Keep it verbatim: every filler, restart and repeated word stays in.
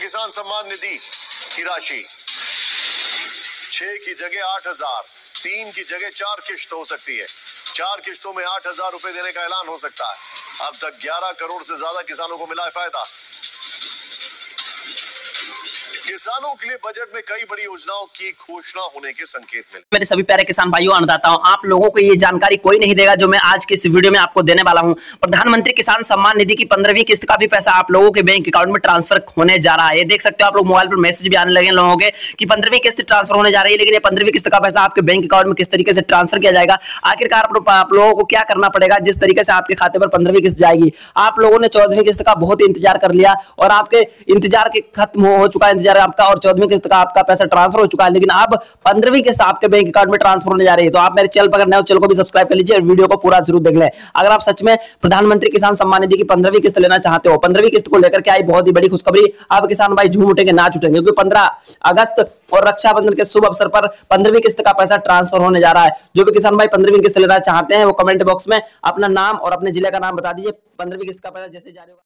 किसान सम्मान निधि की राशि छह की जगह आठ हजार, तीन की जगह चार किश्त हो सकती है। चार किश्तों में आठ हजार रुपए देने का ऐलान हो सकता है। अब तक ग्यारह करोड़ से ज्यादा किसानों को मिला है फायदा। किसानों के लिए बजट में कई बड़ी योजनाओं की घोषणा होने के संकेत मिले। मेरे सभी प्यारे किसान भाइयों अन्नदाताओं, आप लोगों को ये जानकारी कोई नहीं देगा जो मैं आज के इस वीडियो में आपको देने वाला हूं। प्रधानमंत्री किसान सम्मान निधि की पंद्रहवीं किस्त का भी पैसा आप लोगों के बैंक अकाउंट में ट्रांसफर होने जा रहा है। ये देख सकते हो आप लोग मोबाइल पर मैसेज भी आने लगे लोगों के कि पंद्रहवीं किस्त ट्रांसफर होने जा रही है, लेकिन ये पंद्रहवीं किस्त का पैसा आपके बैंक अकाउंट में किस तरीके से ट्रांसफर किया जाएगा, आखिरकार आप लोगों को क्या करना पड़ेगा जिस तरीके से आपके खाते पर पंद्रहवीं किस्त जाएगी। आप लोगों ने चौदहवीं किस्त का बहुत इंतजार कर लिया और आपके इंतजार के खत्म हो चुका है इंतजार आपका, और चौदहवीं किस्त का आपका पैसा ट्रांसफर हो चुका है, लेकिन अब पंद्रहवीं किस्त आपके बैंक अकाउंट में ट्रांसफर होने जा रही है। तो आप मेरे चैनल पर नए हो, चैनल को भी सब्सक्राइब कर लीजिए और वीडियो को पूरा जरूर देख लें। अगर आप सच में प्रधानमंत्री किसान सम्मान निधि की पंद्रहवीं किस्त लेना चाहते हो, पंद्रहवीं किस्त को लेकर के आई बहुत ही बड़ी खुशखबरी। आप किसान भाई झूम उठेंगे, नाच उठेंगे, क्योंकि पंद्रह अगस्त और रक्षाबंधन के शुभ अवसर पर पंद्रहवीं किस्त का पैसा ट्रांसफर होने जा रहा है। जो भी किसान भाई पंद्रहवीं किस्त लेना चाहते हैं वो कमेंट बॉक्स में अपना नाम और अपने जिले का नाम बता दीजिए। पंद्रहवीं किस्त का पैसा जैसे जारी होगा